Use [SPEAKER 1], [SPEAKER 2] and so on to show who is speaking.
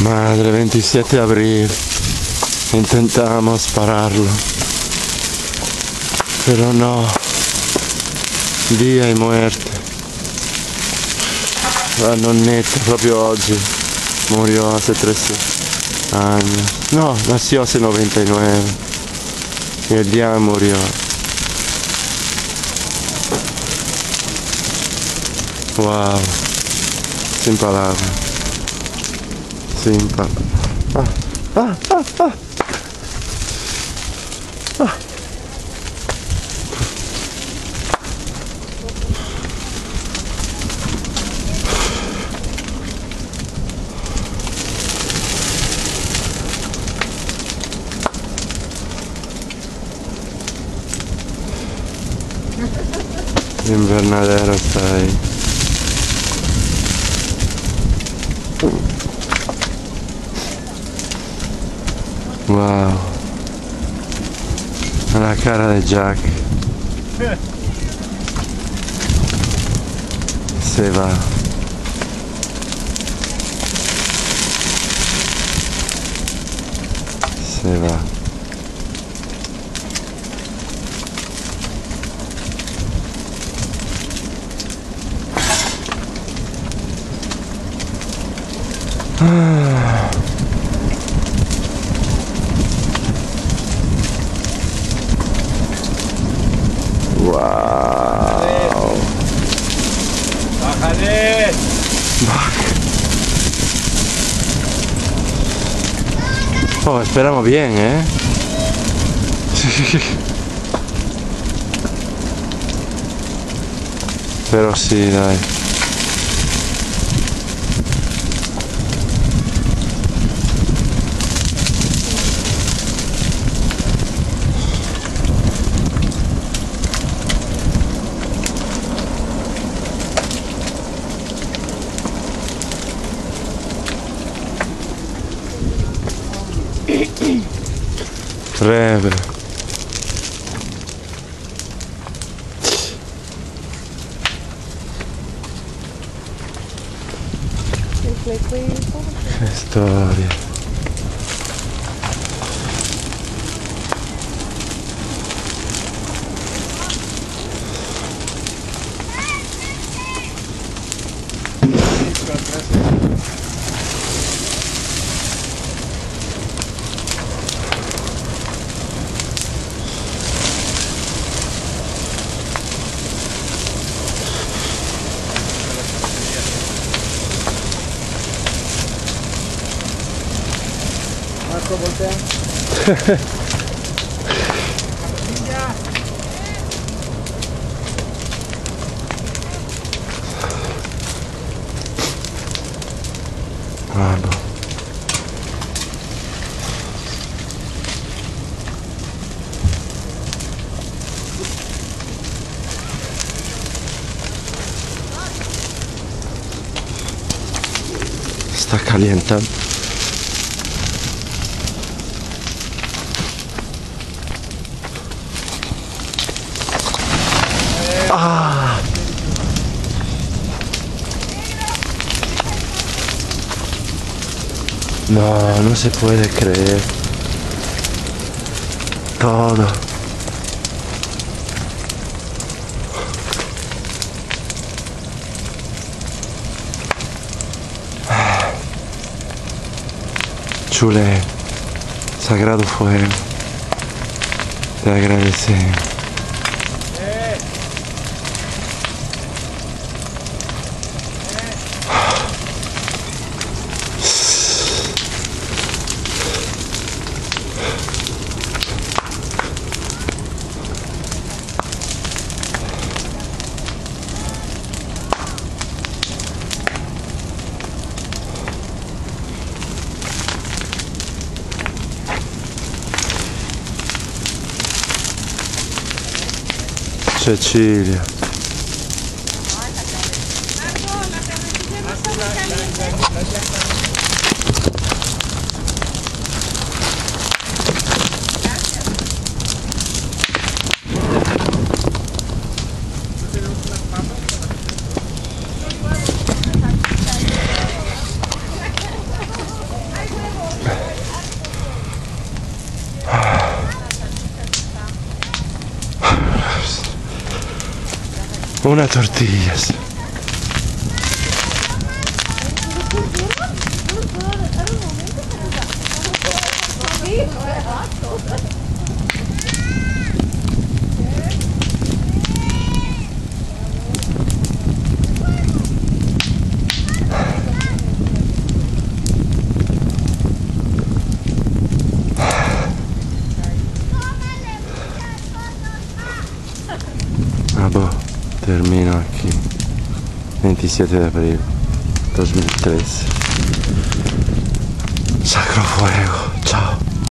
[SPEAKER 1] Madre, 27 de abril. Intentamos pararlo. Pero no. Via e muerte. La nonnetta proprio oggi murió hace 13 años. No, nació hace 99. Y el día murió. Wow. Sin palabras. Sin palabras. L'invernadero sta ahí. Wow. La cara de Jack. Se va. Se va. Wow.
[SPEAKER 2] ¡Bájale!
[SPEAKER 1] Oh, esperamos bien, ¿eh? Pero sí, dai. Rebre. Che storia.
[SPEAKER 2] Marco, voltea.
[SPEAKER 1] Guarda. Sta calentando. Ah. No, no se puede creer. Todo. Chule, sagrado fuego. Te agradecemos. Cecilia. Una tortilla. Ah, boh, termino aquí. 27 de abril 2013. Sacro fuego. Ciao.